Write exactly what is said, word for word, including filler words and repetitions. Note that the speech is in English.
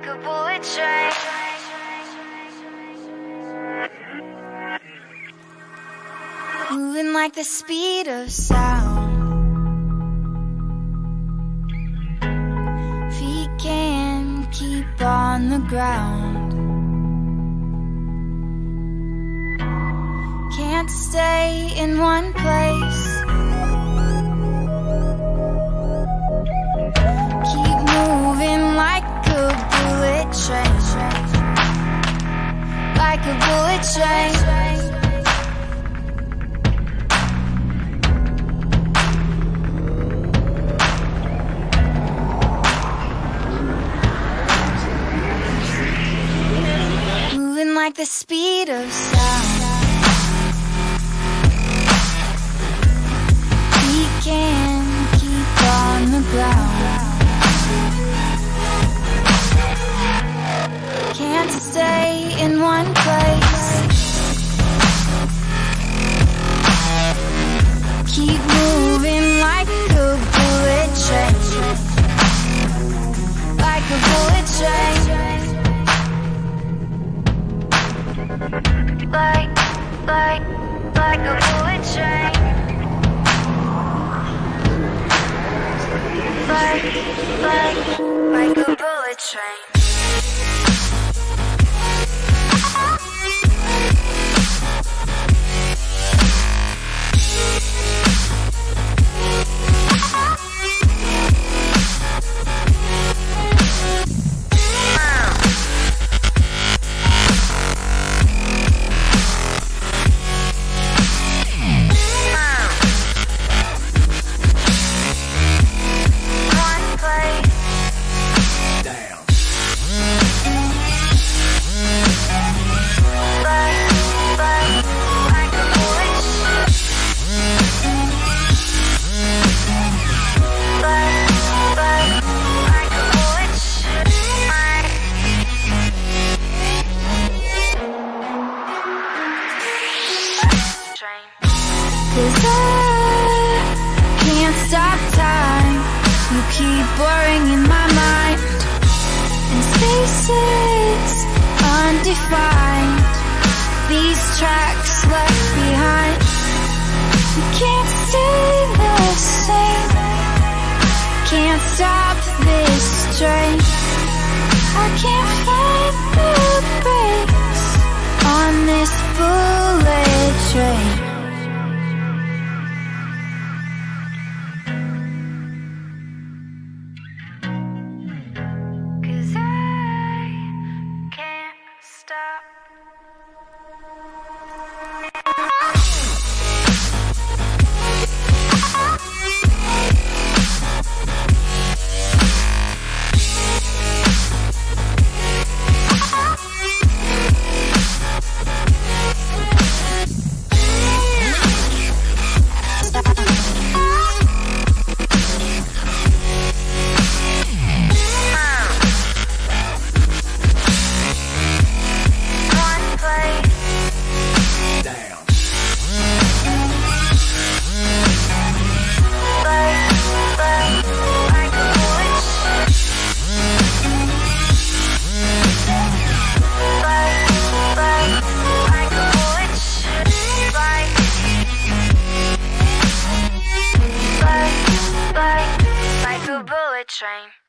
a bullet train. Moving like the speed of sound. Feet can't keep on the ground. Can't stay in one place. Keep moving like a bullet train. Like a bullet train. Like the speed of sound. We can't keep on the ground. Can't stay in one place. Keep moving like a bullet train. Like a bullet train. Like, like, like a bullet train. Like, like, like a bullet train. Cause I can't stop time. You keep blurring in my mind. And spaces undefined. These tracks left behind. You can't stay the same. Can't stop this train. I can't find the brakes on this bullet train. Train.